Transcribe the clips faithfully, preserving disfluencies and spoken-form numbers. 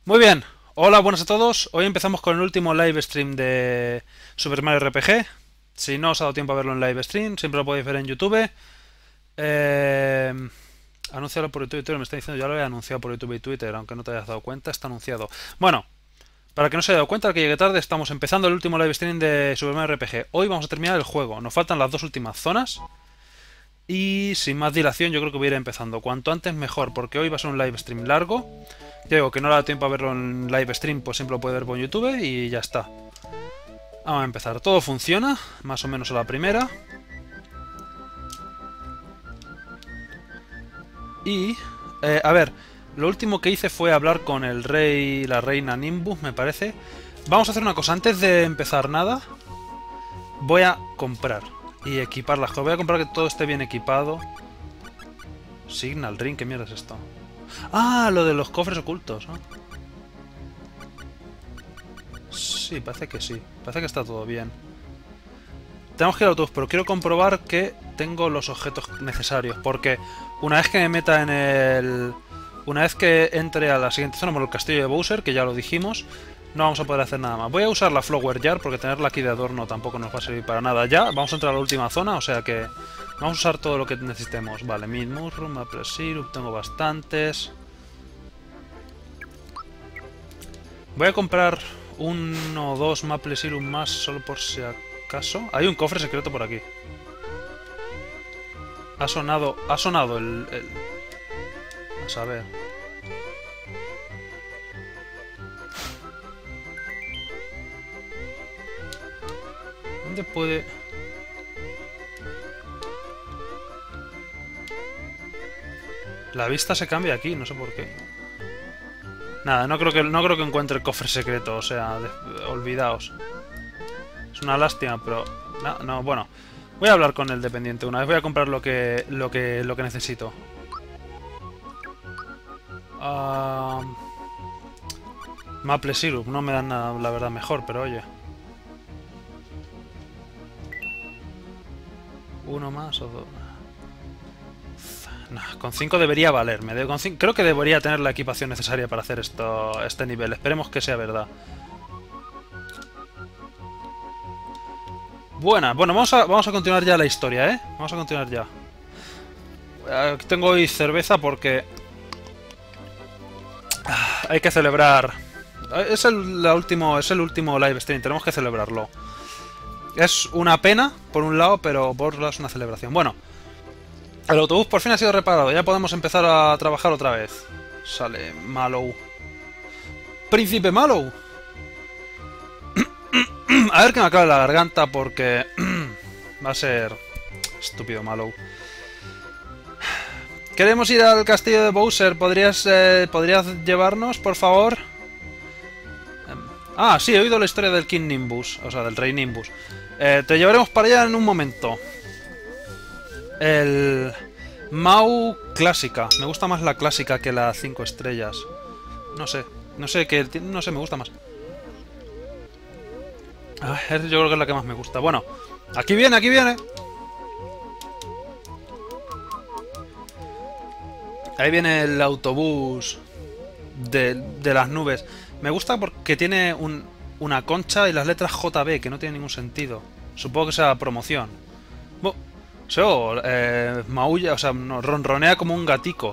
Muy bien, hola, buenas a todos. Hoy empezamos con el último live stream de Super Mario R P G. Si no os ha dado tiempo a verlo en live stream, siempre lo podéis ver en YouTube. Eh, Anúncialo por YouTube y Twitter. Me está diciendo, ya lo he anunciado por YouTube y Twitter, aunque no te hayas dado cuenta, está anunciado. Bueno, para que no se haya dado cuenta, al que llegue tarde, estamos empezando el último live stream de Super Mario R P G. Hoy vamos a terminar el juego. Nos faltan las dos últimas zonas. Y sin más dilación, yo creo que voy a ir empezando. Cuanto antes mejor, porque hoy va a ser un live stream largo. Ya digo que no le da tiempo a verlo en live stream, pues siempre lo puede ver por YouTube y ya está. Vamos a empezar. Todo funciona, más o menos a la primera. Y, eh, a ver, lo último que hice fue hablar con el rey, la reina Nimbus, me parece. Vamos a hacer una cosa, antes de empezar nada, voy a comprar y equipar las cosas. Voy a comprar que todo esté bien equipado. Signal Ring, ¿qué mierda es esto? Ah, lo de los cofres ocultos, ¿no? Sí, parece que sí. Parece que está todo bien. Tenemos que ir al autobús, pero quiero comprobar que tengo los objetos necesarios. Porque una vez que me meta en el... Una vez que entre a la siguiente zona, por el castillo de Bowser, que ya lo dijimos, no vamos a poder hacer nada más. Voy a usar la Flower Jar, porque tenerla aquí de adorno tampoco nos va a servir para nada ya. Vamos a entrar a la última zona, o sea que... Vamos a usar todo lo que necesitemos. Vale, Mint Mushroom, Maple Syrup, tengo bastantes. Voy a comprar uno o dos Maple Syrup más, solo por si acaso. Hay un cofre secreto por aquí. Ha sonado... Ha sonado el... el... A saber... ¿Dónde puede...? La vista se cambia aquí, no sé por qué. Nada, no creo que, no creo que encuentre el cofre secreto, o sea, de, olvidaos. Es una lástima, pero... No, no, bueno. Voy a hablar con el dependiente una vez, voy a comprar lo que, lo que, lo que necesito. Uh, Maple Syrup, no me dan nada, la verdad, mejor, pero oye. Uno más o dos... No, con cinco debería valerme. Con cinco, creo que debería tener la equipación necesaria para hacer esto, este nivel. Esperemos que sea verdad. Buena. Bueno, vamos a, vamos a continuar ya la historia, ¿eh? Vamos a continuar ya. Eh, tengo hoy cerveza porque... Ah, hay que celebrar... Es el, la último, es el último live stream. Tenemos que celebrarlo. Es una pena, por un lado, pero por otro lado es una celebración. Bueno. El autobús por fin ha sido reparado, ya podemos empezar a trabajar otra vez. Sale Mallow. ¡Príncipe Mallow! A ver que me acabe la garganta porque... va a ser... Estúpido Mallow. Queremos ir al castillo de Bowser. ¿Podrías, eh, ¿podrías llevarnos, por favor? Ah, sí, he oído la historia del King Nimbus. O sea, del rey Nimbus. Eh, te llevaremos para allá en un momento. El... Mau clásica. Me gusta más la clásica que la cinco estrellas. No sé. No sé, que no sé, me gusta más. Ah, yo creo que es la que más me gusta. Bueno, aquí viene, aquí viene. Ahí viene el autobús de, de las nubes. Me gusta porque tiene un, una concha y las letras J B, que no tiene ningún sentido. Supongo que sea promoción. Bueno, So, eh, maulla, o sea, no, ronronea como un gatico.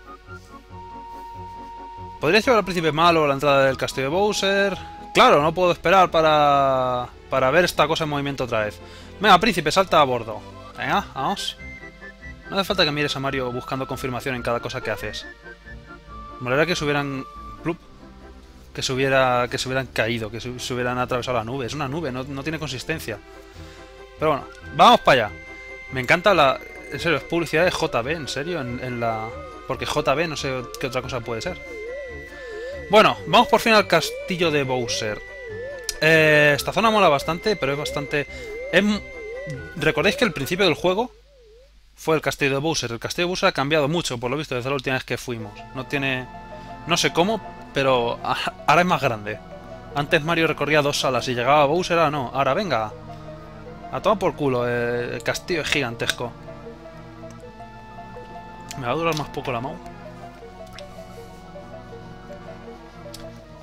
¿Podrías llevar al príncipe malo a la entrada del castillo de Bowser? Claro, no puedo esperar para, para ver esta cosa en movimiento otra vez. Venga, príncipe, salta a bordo. Venga, vamos. No hace falta que mires a Mario buscando confirmación en cada cosa que haces. Me molaría que se hubieran... Plup, que se hubiera, que se hubieran caído, que se, se hubieran atravesado la nube. Es una nube, no, no tiene consistencia. Pero bueno, vamos para allá. Me encanta la... En serio, es publicidad de J B, en serio, en, en la... Porque J B no sé qué otra cosa puede ser. Bueno, vamos por fin al castillo de Bowser. Eh, esta zona mola bastante, pero es bastante... Es... ¿Recordáis que el principio del juego fue el castillo de Bowser? El castillo de Bowser ha cambiado mucho, por lo visto, desde la última vez que fuimos. No tiene... No sé cómo, pero ahora es más grande. Antes Mario recorría dos salas y llegaba a Bowser, ahora no. Ahora venga... A tomar por culo, eh, el castillo es gigantesco. Me va a durar más poco la mouse.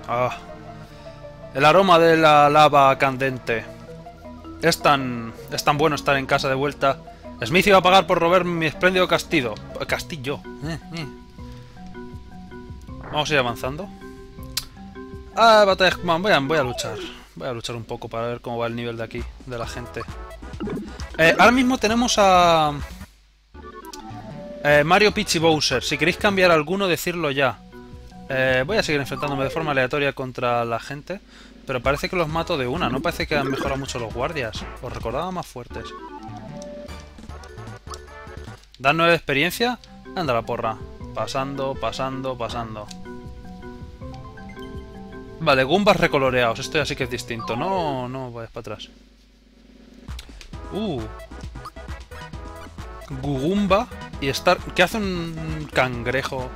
Ah, el aroma de la lava candente. Es tan, es tan bueno estar en casa de vuelta. Smith iba a pagar por robar mi espléndido castillo. Castillo. Eh, eh. Vamos a ir avanzando. Ah, batalla... Voy a, voy a luchar. Voy a luchar un poco para ver cómo va el nivel de aquí, de la gente. Eh, ahora mismo tenemos a... Eh, Mario, Peach y Bowser. Si queréis cambiar alguno, decirlo ya. Eh, voy a seguir enfrentándome de forma aleatoria contra la gente. Pero parece que los mato de una. No parece que han mejorado mucho los guardias. Os recordaba más fuertes. ¿Dan nueve de experiencia? Anda la porra. Pasando, pasando, pasando. Vale, Goombas recoloreados. Esto ya sí que es distinto. No, no vayas para atrás. Uh. Gugumba y Star... ¿Qué hace un cangrejo?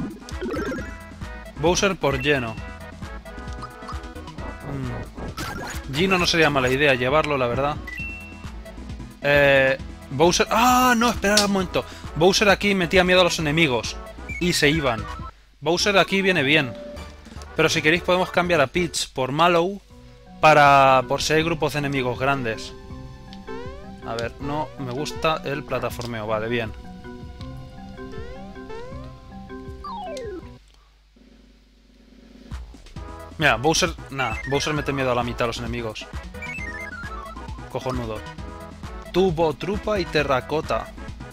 Bowser por lleno. Mm. Gino no sería mala idea llevarlo, la verdad. Eh... Bowser... ¡Ah! No, esperad un momento. Bowser aquí metía miedo a los enemigos. Y se iban. Bowser aquí viene bien. Pero si queréis podemos cambiar a Peach por Mallow. Para... por si hay grupos de enemigos grandes. A ver, no me gusta el plataformeo. Vale, bien. Mira, Bowser... Nah, Bowser mete miedo a la mitad a los enemigos. Cojonudo. Tubo, trupa y terracota.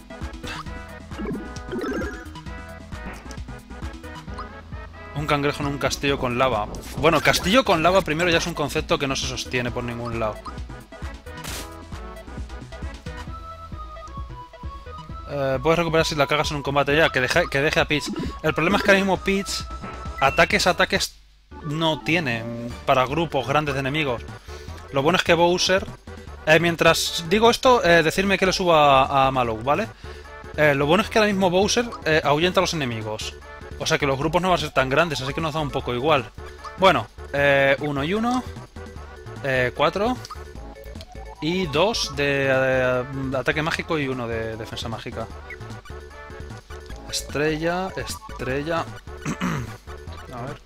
Un cangrejo en un castillo con lava. Bueno, castillo con lava primero ya es un concepto que no se sostiene por ningún lado. Eh, puedes recuperar si la cagas en un combate ya, que deje, que deje a Peach. El problema es que ahora mismo Peach ataques, ataques no tiene para grupos grandes de enemigos. Lo bueno es que Bowser... Eh, mientras digo esto, eh, decirme que le suba a, a Mallow, ¿vale? Eh, lo bueno es que ahora mismo Bowser eh, ahuyenta a los enemigos. O sea que los grupos no van a ser tan grandes, así que nos da un poco igual. Bueno, eh, uno y uno. Eh, cuatro. Y dos de, de, de ataque mágico y uno de defensa mágica. Estrella, estrella. A ver.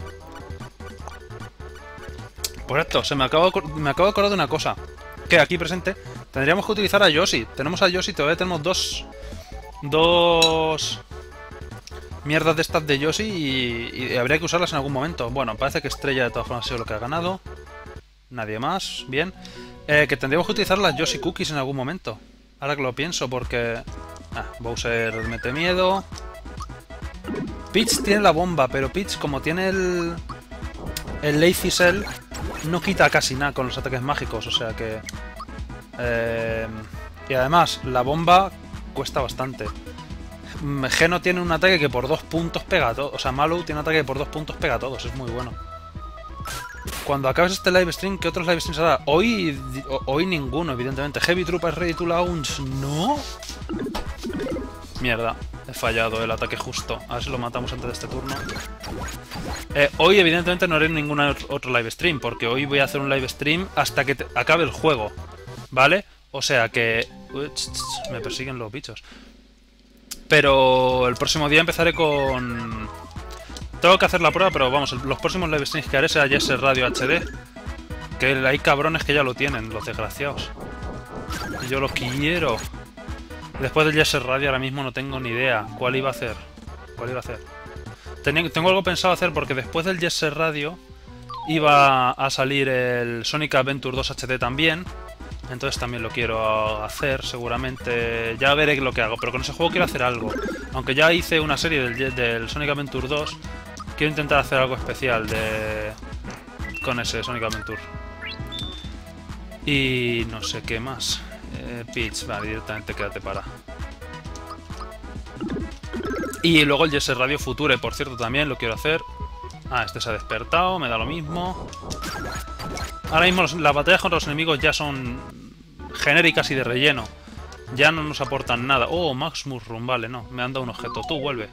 Por esto, se me acaba, me acabo de acordar de una cosa. Que aquí presente tendríamos que utilizar a Yoshi. Tenemos a Yoshi, todavía tenemos dos... Dos... Mierdas de estas de Yoshi y, y habría que usarlas en algún momento. Bueno, parece que Estrella de todas formas ha sido lo que ha ganado. Nadie más, bien. Eh, que tendríamos que utilizar las Yoshi Cookies en algún momento. Ahora que lo pienso, porque... Ah, Bowser mete miedo. Peach tiene la bomba, pero Peach, como tiene el... El Lazy Cell, no quita casi nada con los ataques mágicos, o sea que... Eh, y además, la bomba cuesta bastante. Geno tiene un ataque que por dos puntos pega a todos. O sea, Mallow tiene un ataque que por dos puntos pega a todos, es muy bueno. Cuando acabes este live stream, ¿qué otros live streams hará? Hoy, hoy ninguno, evidentemente. Heavy Troopers Ready to Launch, ¿no? Mierda, he fallado el ataque justo. A ver si lo matamos antes de este turno. Eh, hoy, evidentemente, no haré ningún otro live stream, porque hoy voy a hacer un live stream hasta que te acabe el juego, ¿vale? O sea que... Uy, ch, ch, me persiguen los bichos. Pero el próximo día empezaré con... Tengo que hacer la prueba, pero vamos, los próximos live streams que haré será Yes Radio H D. Que hay cabrones que ya lo tienen, los desgraciados. Y yo lo quiero. Después del Yes Radio ahora mismo no tengo ni idea cuál iba a hacer. ¿Cuál iba a hacer? Tenía, tengo algo pensado hacer porque después del Yes Radio iba a salir el Sonic Adventure dos H D también. Entonces también lo quiero hacer, seguramente. Ya veré lo que hago, pero con ese juego quiero hacer algo. Aunque ya hice una serie del, del Sonic Adventure dos, quiero intentar hacer algo especial de con ese Sonic Adventure. Y no sé qué más. Eh, Peach, vale, directamente quédate para. Y luego el Yes Radio Future, por cierto, también lo quiero hacer. Ah, este se ha despertado, me da lo mismo. Ahora mismo los, las batallas contra los enemigos ya son genéricas y de relleno. Ya no nos aportan nada. Oh, Max Mushroom, vale, no. Me han dado un objeto. Tú, vuelve.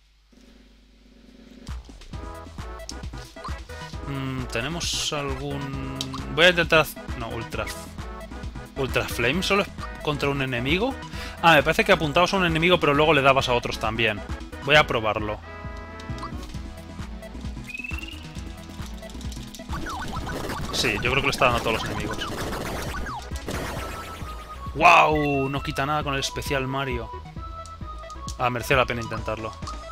Mm, ¿Tenemos algún...? Voy a intentar... No, Ultra... ¿Ultra Flame solo es contra un enemigo? Ah, me parece que apuntabas a un enemigo pero luego le dabas a otros también. Voy a probarlo. Sí, yo creo que le está dando a todos los enemigos. ¡Wow! No quita nada con el especial Mario. Ah, merecía la pena intentarlo.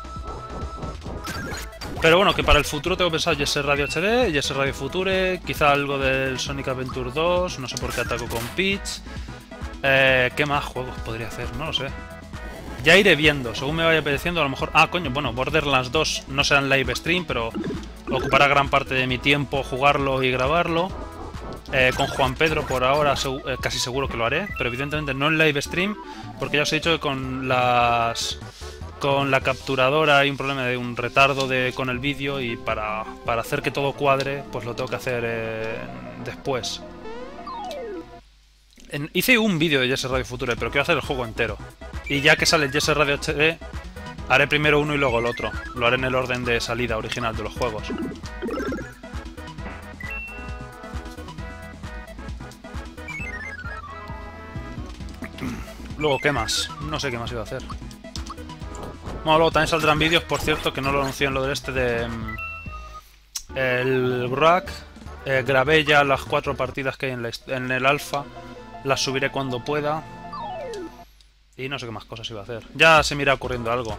Pero bueno, que para el futuro tengo pensado Jet Set Radio H D, Jet Set Radio Future, quizá algo del Sonic Adventure dos, no sé por qué ataco con Peach. Eh, ¿Qué más juegos podría hacer? No lo sé. Ya iré viendo, según me vaya apeteciendo, a lo mejor... Ah, coño, bueno, Borderlands dos no será en live stream, pero ocupará gran parte de mi tiempo jugarlo y grabarlo. Eh, con Juan Pedro por ahora seg eh, casi seguro que lo haré, pero evidentemente no en live stream, porque ya os he dicho que con las... Con la capturadora hay un problema de un retardo de, con el vídeo y para, para hacer que todo cuadre, pues lo tengo que hacer eh, después. En, hice un vídeo de Jet Set Radio Future, pero quiero hacer el juego entero. Y ya que sale Jet Set Radio H D, haré primero uno y luego el otro. Lo haré en el orden de salida original de los juegos. Luego, ¿qué más? No sé qué más iba a hacer. Bueno, luego también saldrán vídeos, por cierto, que no lo anuncié en lo del este de... Um, el Brack. Eh, grabé ya las cuatro partidas que hay en, la, en el alfa. Las subiré cuando pueda. Y no sé qué más cosas iba a hacer. Ya se me irá ocurriendo algo.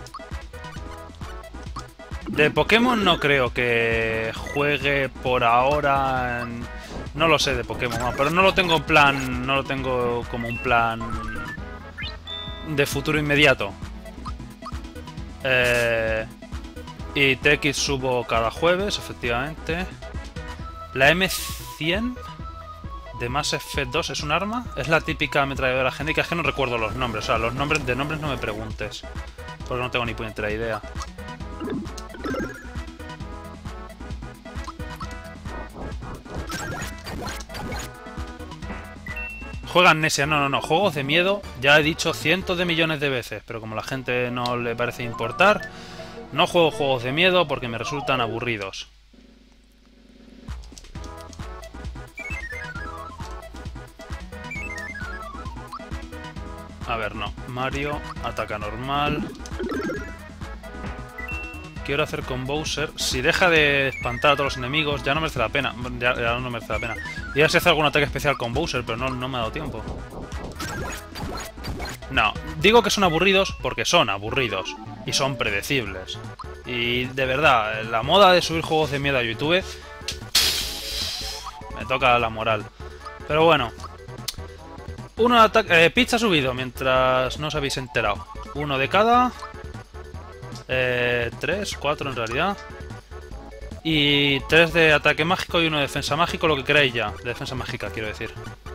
De Pokémon no creo que juegue por ahora... En... No lo sé de Pokémon, no, pero no lo tengo en plan... No lo tengo como un plan... de futuro inmediato. Eh, y T X subo cada jueves, efectivamente. La M cien de Mass Effect dos es un arma. Es la típica ametralladora genérica. Es que no recuerdo los nombres. O sea, los nombres de nombres no me preguntes, porque no tengo ni puñetera idea. Juega Amnesia, no, no, no, juegos de miedo, ya he dicho cientos de millones de veces, pero como a la gente no le parece importar, no juego juegos de miedo porque me resultan aburridos. A ver, no, Mario, ataca normal. Quiero hacer con Bowser. Si deja de espantar a todos los enemigos, ya no merece la pena. Ya, ya no merece la pena. Y ya se hace algún ataque especial con Bowser, pero no, no me ha dado tiempo. No, digo que son aburridos porque son aburridos. Y son predecibles. Y de verdad, la moda de subir juegos de miedo a YouTube... me toca la moral. Pero bueno. Uno de ataque... Eh, Peach ha subido mientras no os habéis enterado. Uno de cada... Eh, tres, cuatro en realidad. Y tres de ataque mágico y uno de defensa mágico, lo que queráis ya. De defensa mágica, quiero decir.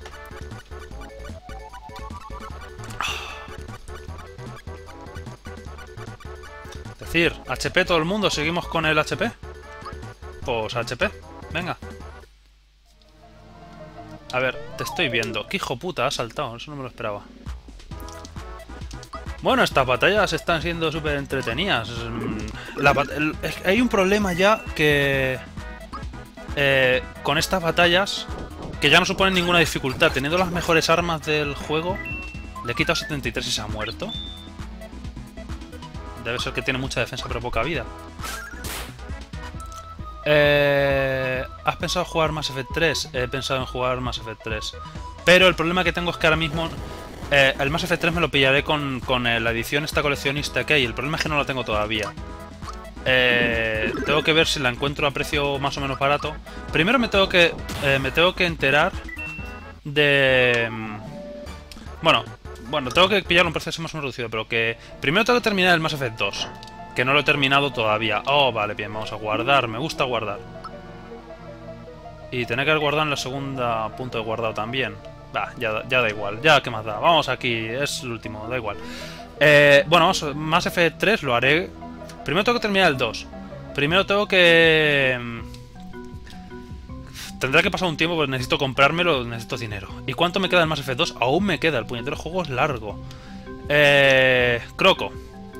Es decir, H P todo el mundo, ¿seguimos con el H P? Pues H P, venga. A ver, te estoy viendo. ¿Qué hijo puta ha saltado? Eso no me lo esperaba. Bueno, estas batallas están siendo súper entretenidas. La bat el, hay un problema ya que... Eh, con estas batallas, que ya no suponen ninguna dificultad. Teniendo las mejores armas del juego, le he quitado setenta y tres y se ha muerto. Debe ser que tiene mucha defensa pero poca vida. Eh, ¿Has pensado en jugar Mass Effect tres? He pensado en jugar Mass Effect tres. Pero el problema que tengo es que ahora mismo... Eh, el Mass Effect tres me lo pillaré con, con eh, la edición esta coleccionista que hay. El problema es que no la tengo todavía. Eh, tengo que ver si la encuentro a precio más o menos barato. Primero me tengo que eh, me tengo que enterar de... Bueno, bueno, tengo que pillar un precio así más o menos reducido, pero que... Primero tengo que terminar el Mass Effect dos, que no lo he terminado todavía. Oh, vale, bien, vamos a guardar. Me gusta guardar. Y tener que guardar en la segunda punto de guardado también. Bah, ya, ya da igual, ya qué más da. Vamos aquí, es el último, da igual. Eh, bueno, vamos, Mass Effect tres lo haré. Primero tengo que terminar el dos. Primero tengo que... Tendrá que pasar un tiempo porque necesito comprármelo, necesito dinero. ¿Y cuánto me queda el Mass Effect dos? Aún me queda, el puñetero juego es largo. Eh... Croco.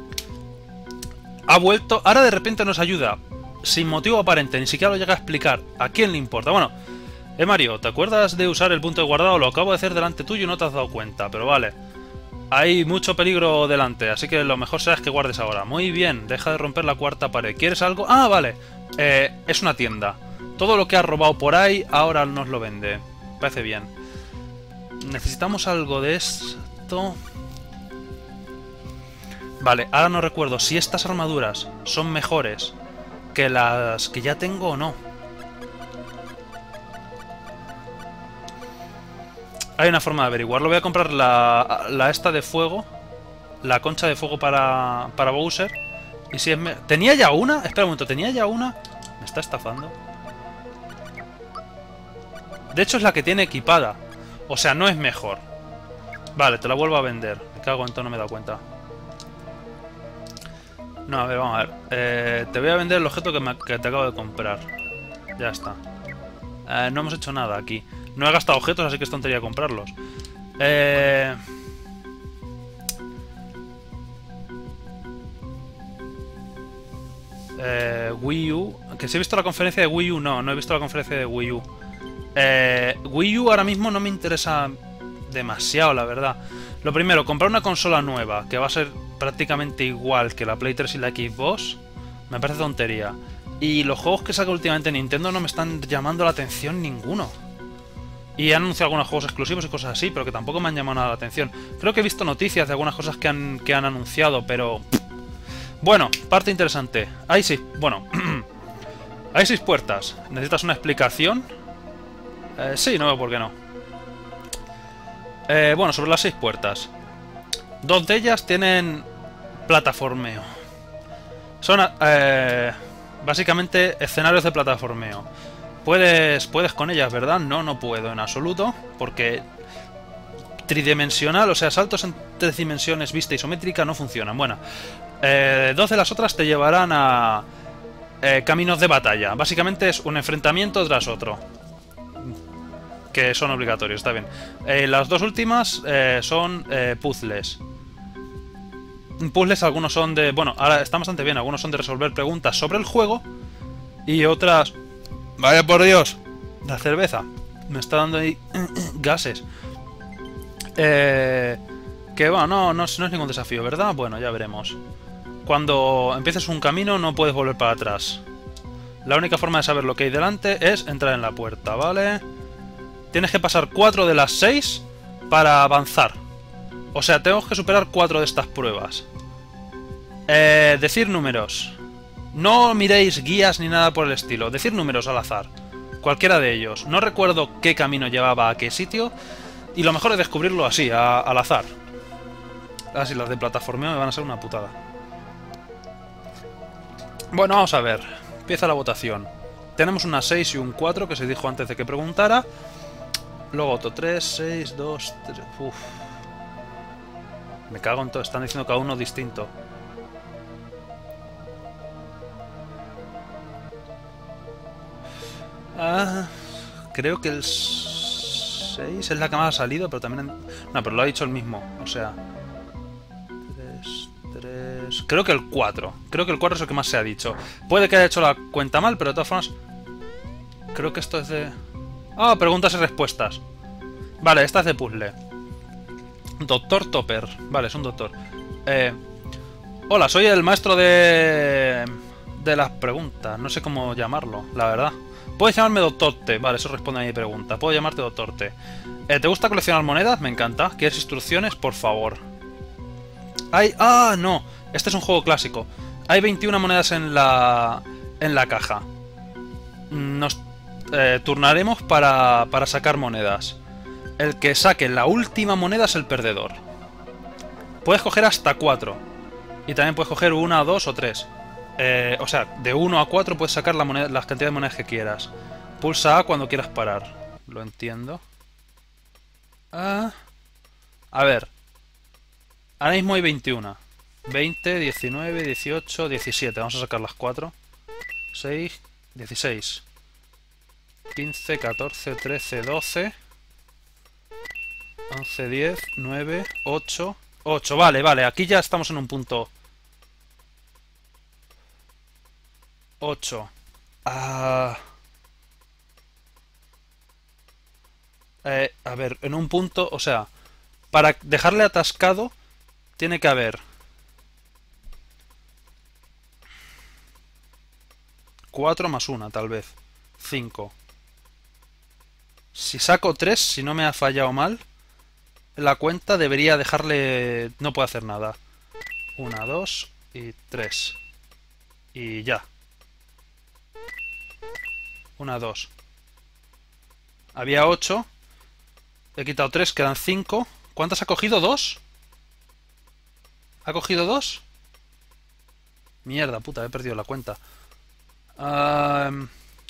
Ha vuelto, ahora de repente nos ayuda. Sin motivo aparente, ni siquiera lo llega a explicar. ¿A quién le importa? Bueno... Eh, Mario, ¿te acuerdas de usar el punto de guardado? Lo acabo de hacer delante tuyo y no te has dado cuenta, pero vale. Hay mucho peligro delante, así que lo mejor será que guardes ahora. Muy bien, deja de romper la cuarta pared. ¿Quieres algo? Ah, vale. Eh, es una tienda. Todo lo que ha robado por ahí ahora nos lo vende. Parece bien. Necesitamos algo de esto. Vale, ahora no recuerdo si estas armaduras son mejores que las que ya tengo o no. Hay una forma de averiguarlo. Voy a comprar la, la esta de fuego. La concha de fuego para, para Bowser. Y si es... Me... ¿Tenía ya una? Espera un momento, ¿tenía ya una? Me está estafando. De hecho es la que tiene equipada. O sea, no es mejor. Vale, te la vuelvo a vender. Me cago en todo, no me he dado cuenta. No, a ver, vamos a ver. Eh, te voy a vender el objeto que, me, que te acabo de comprar. Ya está. Eh, no hemos hecho nada aquí. No he gastado objetos, así que es tontería comprarlos. Eh... Eh, Wii U. Que si he visto la conferencia de Wii U, no, no he visto la conferencia de Wii U. Eh, Wii U ahora mismo no me interesa demasiado, la verdad. Lo primero, comprar una consola nueva, que va a ser prácticamente igual que la Play tres y la Xbox, me parece tontería. Y los juegos que saca últimamente Nintendo no me están llamando la atención ninguno. Y han anunciado algunos juegos exclusivos y cosas así, pero que tampoco me han llamado nada la atención. Creo que he visto noticias de algunas cosas que han, que han anunciado, pero... Bueno, parte interesante. Hay seis... Bueno... Hay seis puertas. ¿Necesitas una explicación? Eh, sí, no veo por qué no. Eh, bueno, sobre las seis puertas. Dos de ellas tienen plataformeo. Son eh, básicamente escenarios de plataformeo. Puedes, puedes con ellas, ¿verdad? No, no puedo en absoluto. Porque tridimensional, o sea, saltos en tres dimensiones, vista isométrica, no funcionan. Bueno, eh, dos de las otras te llevarán a eh, caminos de batalla. Básicamente es un enfrentamiento tras otro. Que son obligatorios, está bien. Eh, las dos últimas eh, son eh, puzzles. Puzzles, algunos son de... Bueno, ahora están bastante bien. Algunos son de resolver preguntas sobre el juego. Y otras... ¡Vaya por Dios! La cerveza. Me está dando ahí gases. Eh, que bueno, no, no, es, no es ningún desafío, ¿verdad? Bueno, ya veremos. Cuando empieces un camino no puedes volver para atrás. La única forma de saber lo que hay delante es entrar en la puerta, ¿vale? Tienes que pasar cuatro de las seis para avanzar. O sea, tenemos que superar cuatro de estas pruebas. Eh, decir números. No miréis guías ni nada por el estilo. Decir números al azar. Cualquiera de ellos. No recuerdo qué camino llevaba a qué sitio. Y lo mejor es descubrirlo así, a, al azar. Así, las de plataformeo me van a ser una putada. Bueno, vamos a ver. Empieza la votación. Tenemos una seis y un cuatro que se dijo antes de que preguntara. Luego otro tres, seis, dos, tres... Uf. Me cago en todo. Están diciendo cada uno distinto. Ah, creo que el seis es la que más ha salido, pero también... En... No, pero lo ha dicho el mismo. O sea... tres, tres... Creo que el cuatro. Creo que el cuatro es el que más se ha dicho. Puede que haya hecho la cuenta mal, pero de todas formas... Creo que esto es de... Ah, preguntas y respuestas. Vale, esta es de puzzle. Doctor Topper. Vale, es un doctor. Eh... Hola, soy el maestro de... De las preguntas. No sé cómo llamarlo, la verdad. Puedes llamarme Doctor T. Vale, eso responde a mi pregunta. Puedo llamarte Doctor T. Eh, ¿Te gusta coleccionar monedas? Me encanta. ¿Quieres instrucciones? Por favor. Hay... ¡Ah, no! Este es un juego clásico. Hay veintiuna monedas en la... En la caja. Nos eh, turnaremos para, para sacar monedas. El que saque la última moneda es el perdedor. Puedes coger hasta cuatro. Y también puedes coger una, dos o tres. Eh, o sea, de uno a cuatro puedes sacar la moneda, las cantidades de monedas que quieras. Pulsa A cuando quieras parar. Lo entiendo. Ah, a ver. Ahora mismo hay veintiuna. veinte, diecinueve, dieciocho, diecisiete. Vamos a sacar las cuatro. seis, dieciséis. quince, catorce, trece, doce. once, diez, nueve, ocho. ocho, vale, vale. Aquí ya estamos en un punto... ocho. Ah... Eh, a ver, en un punto... O sea, para dejarle atascado tiene que haber... cuatro más una, tal vez. cinco. Si saco tres, si no me ha fallado mal, la cuenta debería dejarle... No puede hacer nada. Una, dos y tres. Y ya. Una, dos. Había ocho. He quitado tres, quedan cinco. ¿Cuántas ha cogido? ¿Dos? ¿Ha cogido dos? Mierda, puta, he perdido la cuenta. Um...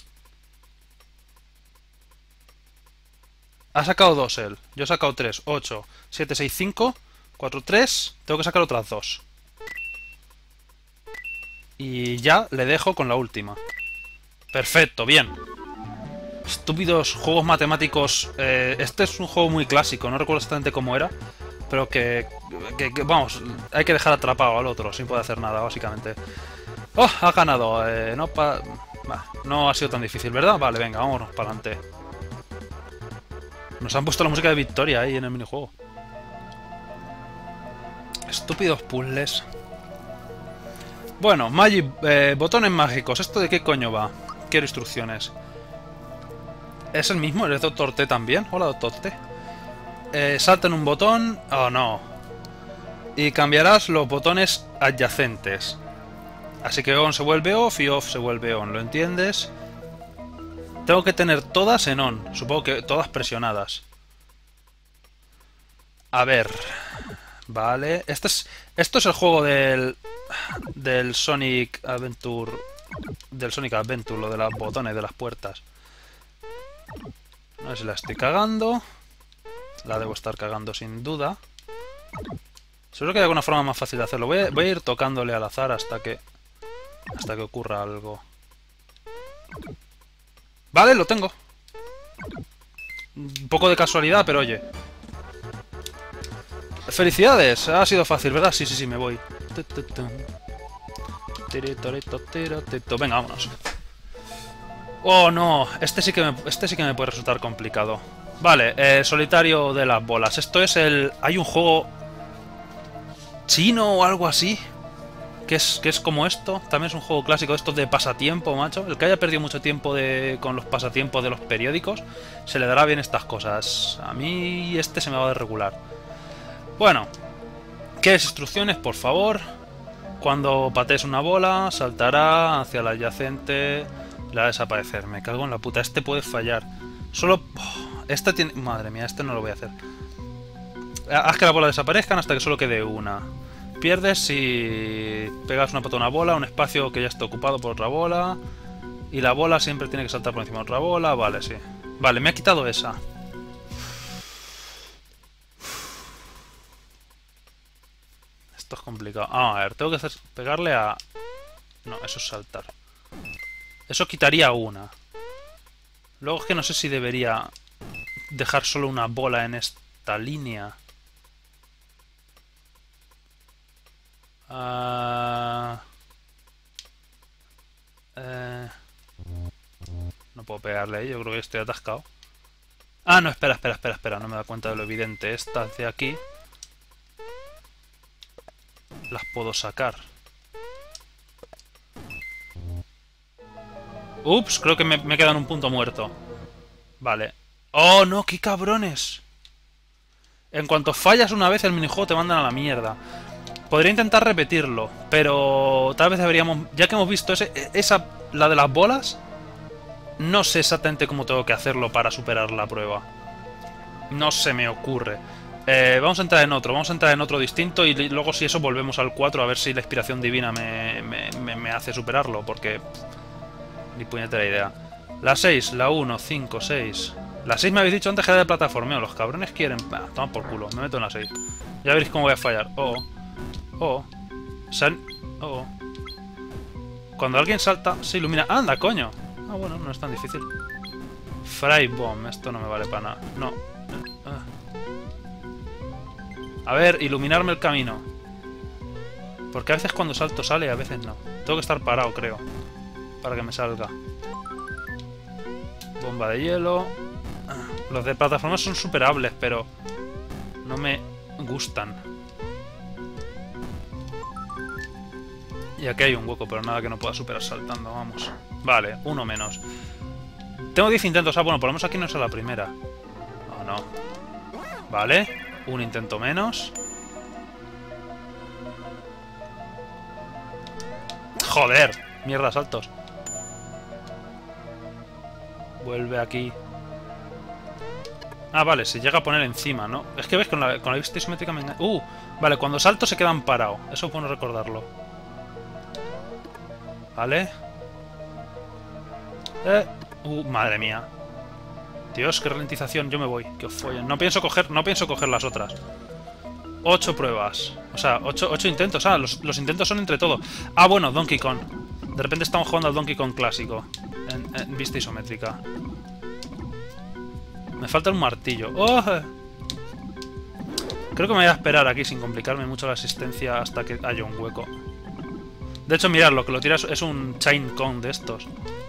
Ha sacado dos él. Yo he sacado tres. ocho, siete, seis, cinco, cuatro, tres. Tengo que sacar otras dos. Y ya le dejo con la última. Perfecto, bien. Estúpidos juegos matemáticos. Eh, este es un juego muy clásico. No recuerdo exactamente cómo era. Pero que, que, que, vamos, hay que dejar atrapado al otro sin poder hacer nada, básicamente. ¡Oh! Ha ganado. Eh, no, pa... no ha sido tan difícil, ¿verdad? Vale, venga, vámonos para adelante. Nos han puesto la música de victoria ahí en el minijuego. Estúpidos puzzles. Bueno, Magic, eh, botones mágicos. ¿Esto de qué coño va? Quiero instrucciones. ¿Es el mismo? ¿Eres Doctor T también? Hola, Doctor T. Eh, salta en un botón. Oh, no. Y cambiarás los botones adyacentes. Así que on se vuelve off y off se vuelve on. ¿Lo entiendes? Tengo que tener todas en on. Supongo que todas presionadas. A ver. Vale. Este es, esto es el juego del... Del Sonic Adventure... Del Sonic Adventure, lo de los botones de las puertas. No sé si la estoy cagando. La debo estar cagando sin duda. Seguro que hay alguna forma más fácil de hacerlo. Voy a, voy a ir tocándole al azar hasta que... Hasta que ocurra algo. Vale, lo tengo. Un poco de casualidad, pero oye. ¡Felicidades! Ha sido fácil, ¿verdad? Sí, sí, sí, me voy. Venga, vámonos. Oh, no. Este sí que me, este sí que me puede resultar complicado. Vale, eh, solitario de las bolas. Esto es el... Hay un juego chino o algo así que es, que es como esto. También es un juego clásico, estos de pasatiempo, macho. El que haya perdido mucho tiempo de, con los pasatiempos de los periódicos, se le dará bien estas cosas. A mí este se me va a regular. Bueno, ¿quieres instrucciones, por favor? Cuando patees una bola, saltará hacia la adyacente, la va a desaparecer. Me cago en la puta, este puede fallar. Solo... Oh, este tiene... Madre mía, este no lo voy a hacer. Haz que la bola desaparezcan hasta que solo quede una. Pierdes si pegas una pata a una bola, un espacio que ya está ocupado por otra bola. Y la bola siempre tiene que saltar por encima de otra bola. Vale, sí. Vale, me ha quitado esa. Esto es complicado. Ah, a ver, tengo que hacer, pegarle a... No, eso es saltar. Eso quitaría una. Luego es que no sé si debería dejar solo una bola en esta línea. Uh, eh, no puedo pegarle ahí, yo creo que estoy atascado. Ah, no, espera, espera, espera, espera, no me da cuenta de lo evidente. Estas de aquí las puedo sacar. Ups, creo que me, me queda en un punto muerto. Vale. ¡Oh, no! ¡Qué cabrones! En cuanto fallas una vez, el minijuego te mandan a la mierda. Podría intentar repetirlo, pero tal vez deberíamos... Ya que hemos visto ese, esa, la de las bolas, no sé exactamente cómo tengo que hacerlo para superar la prueba. No se me ocurre. Eh, vamos a entrar en otro, vamos a entrar en otro distinto y luego si eso volvemos al cuatro a ver si la inspiración divina me, me, me, me hace superarlo, porque... Ni puñetera idea. La seis, la uno, cinco, seis... La seis me habéis dicho antes que era de plataformeo, los cabrones quieren... Ah, toma por culo, me meto en la seis. Ya veréis cómo voy a fallar. Oh... Oh, San... oh. Cuando alguien salta, se ilumina. ¡Anda, coño! Ah, bueno, no es tan difícil. Fry Bomb, esto no me vale para nada. No. A ver, iluminarme el camino. Porque a veces cuando salto sale, a veces no. Tengo que estar parado, creo, para que me salga. Bomba de hielo. Los de plataformas son superables, pero no me gustan. Y aquí hay un hueco, pero nada que no pueda superar saltando, vamos. Vale, uno menos. Tengo diez intentos. Ah, bueno, por lo menos aquí no es la primera. Oh, no. Vale. Un intento menos. Joder. Mierda, saltos. Vuelve aquí. Ah, vale, se llega a poner encima, ¿no? Es que ves, con la, con la vista isométrica me engaña. Uh, vale, cuando salto se quedan parados. Eso es bueno recordarlo. Vale. Eh. Uh, madre mía. Dios, qué ralentización. Yo me voy. Que os follen. No pienso coger, no pienso coger las otras. Ocho pruebas. O sea, ocho, ocho intentos. Ah, los, los intentos son entre todo. Ah, bueno, Donkey Kong. De repente estamos jugando al Donkey Kong clásico. En, en vista isométrica. Me falta un martillo. ¡Oh! Creo que me voy a esperar aquí sin complicarme mucho la asistencia hasta que haya un hueco. De hecho, mirad, lo que lo tira es un Chain Kong de estos.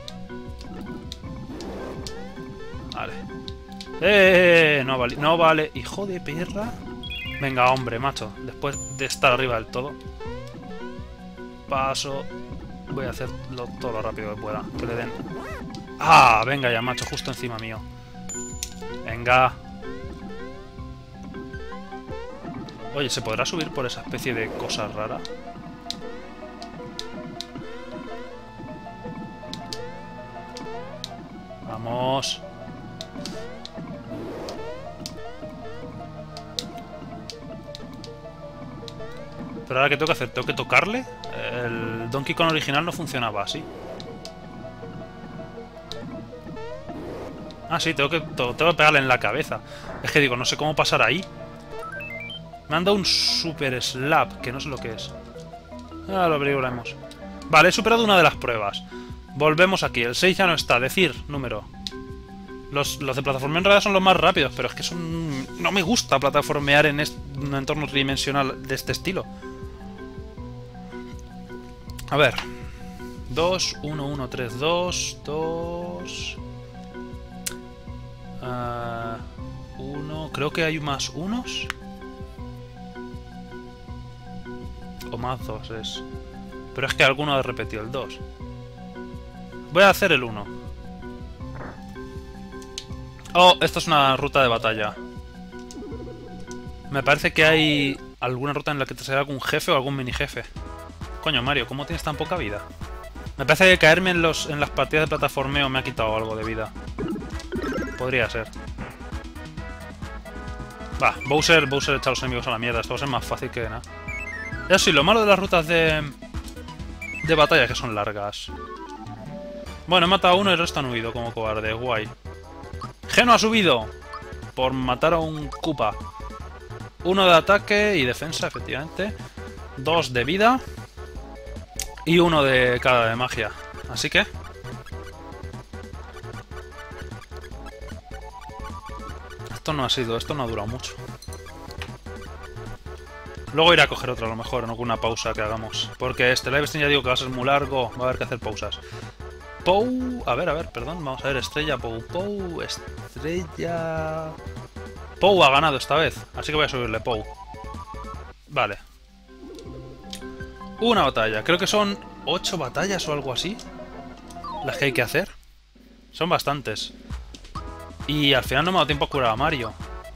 Vale. ¡Eh! No vale. No vale. Hijo de perra. Venga, hombre, macho. Después de estar arriba del todo. Paso. Voy a hacerlo todo lo rápido que pueda. Que le den. ¡Ah! Venga ya, macho. Justo encima mío. Venga. Oye, ¿se podrá subir por esa especie de cosa rara? Vamos. Pero ahora, ¿qué tengo que hacer? ¿Tengo que tocarle? El Donkey Kong original no funcionaba así. Ah, sí, tengo que, tengo que pegarle en la cabeza. Es que digo, no sé cómo pasar ahí. Me han dado un super slap, que no sé lo que es. Ah, lo averiguaremos. Vale, he superado una de las pruebas. Volvemos aquí. El seis ya no está. Decir, número. Los, los de plataformeo en realidad son los más rápidos, pero es que son... No me gusta plataformear en este, un entorno tridimensional de este estilo. A ver. dos, uno, uno, tres, dos, dos... Uh, uno... Creo que hay más unos. O más dos es. Pero es que alguno ha repetido el dos. Voy a hacer el uno. Oh, esto es una ruta de batalla. Me parece que hay alguna ruta en la que te sale algún jefe o algún mini jefe. Coño, Mario, ¿cómo tienes tan poca vida? Me parece que caerme en, los, en las partidas de plataformeo me ha quitado algo de vida. Podría ser. Va, Bowser, Bowser echa a los enemigos a la mierda. Esto va a ser más fácil que nada. Eso sí, lo malo de las rutas de... De batalla es que son largas. Bueno, he matado a uno y el resto han huido como cobarde. Guay. Geno ha subido por matar a un Koopa. Uno de ataque y defensa, efectivamente. Dos de vida. Y uno de cada de magia. Así que... Esto no ha sido, esto no ha durado mucho. Luego iré a coger otro a lo mejor, en alguna pausa que hagamos. Porque este live stream ya digo que va a ser muy largo, va a haber que hacer pausas. Pou... A ver, a ver, perdón, vamos a ver, estrella, Pou, Pou, estrella... Pou ha ganado esta vez, así que voy a subirle Pou. Vale. Una batalla, creo que son ocho batallas o algo así. Las que hay que hacer. Son bastantes. Y al final no me ha dado tiempo a curar a Mario.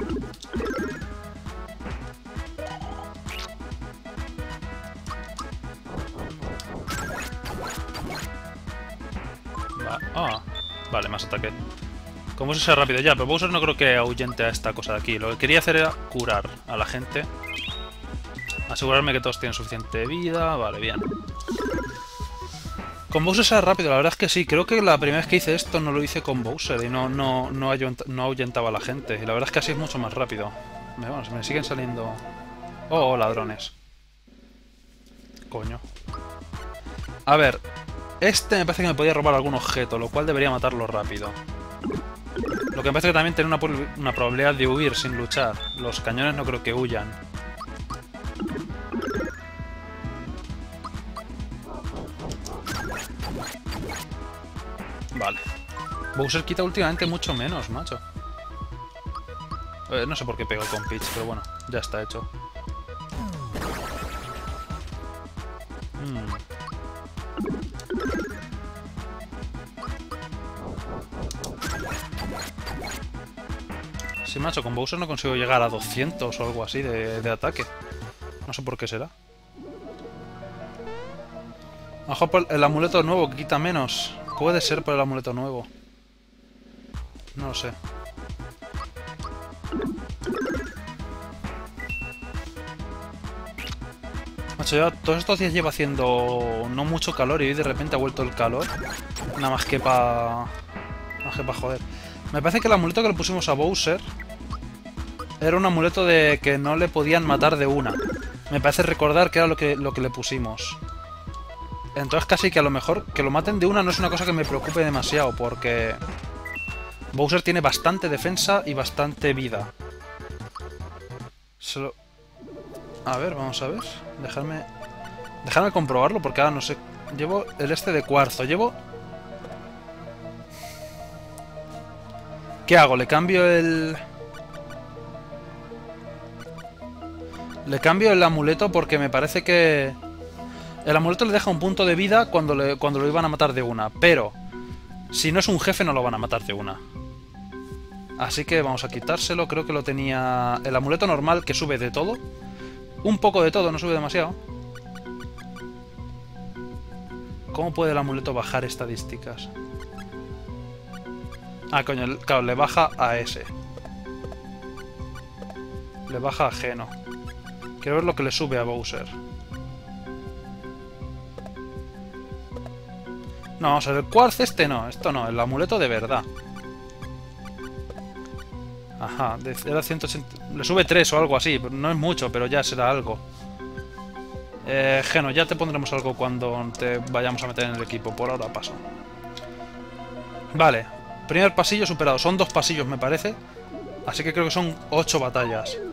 Va ah, vale, más ataque. Como Bowser sea rápido ya, pero Bowser no creo que ahuyente a esta cosa de aquí. Lo que quería hacer era curar a la gente. Asegurarme que todos tienen suficiente vida. Vale, bien. Con Bowser sea rápido, la verdad es que sí. Creo que la primera vez que hice esto no lo hice con Bowser y no, no, no, no ahuyentaba a la gente. Y la verdad es que así es mucho más rápido. Bueno, se me siguen saliendo... Oh, oh, ladrones. Coño. A ver, este me parece que me podía robar algún objeto, lo cual debería matarlo rápido. Lo que me parece que también tiene una, una probabilidad de huir sin luchar. Los cañones no creo que huyan. Vale. Bowser quita últimamente mucho menos, macho. Eh, no sé por qué pego con Peach, pero bueno, ya está hecho. Hmm. Sí, macho, con Bowser no consigo llegar a doscientos o algo así de, de ataque. No sé por qué será. A lo mejor por el amuleto nuevo que quita menos. Puede ser por el amuleto nuevo. No lo sé. Macho, ya todos estos días lleva haciendo no mucho calor y hoy de repente ha vuelto el calor. Nada más que para... Nada más que para joder. Me parece que el amuleto que le pusimos a Bowser era un amuleto de que no le podían matar de una. Me parece recordar que era lo que, lo que le pusimos. Entonces casi que a lo mejor que lo maten de una no es una cosa que me preocupe demasiado, porque Bowser tiene bastante defensa y bastante vida. Solo... A ver, vamos a ver. Dejarme... Dejarme comprobarlo, porque ahora no sé... Llevo el este de cuarzo. Llevo... ¿Qué hago? ¿Le cambio el...? Le cambio el amuleto porque me parece que... El amuleto le deja un punto de vida cuando, le, cuando lo iban a matar de una. Pero... Si no es un jefe no lo van a matar de una. Así que vamos a quitárselo. Creo que lo tenía... El amuleto normal que sube de todo. Un poco de todo, no sube demasiado. ¿Cómo puede el amuleto bajar estadísticas? Ah, coño, claro, le baja a ese. Le baja a Geno. Quiero ver lo que le sube a Bowser. No, vamos a ver, el Quartz este no, esto no, el amuleto de verdad. Ajá, era ciento ochenta... Le sube tres o algo así, no es mucho, pero ya será algo. Eh, Geno, ya te pondremos algo cuando te vayamos a meter en el equipo, por ahora paso. Vale, primer pasillo superado, son dos pasillos me parece. Así que creo que son ocho batallas.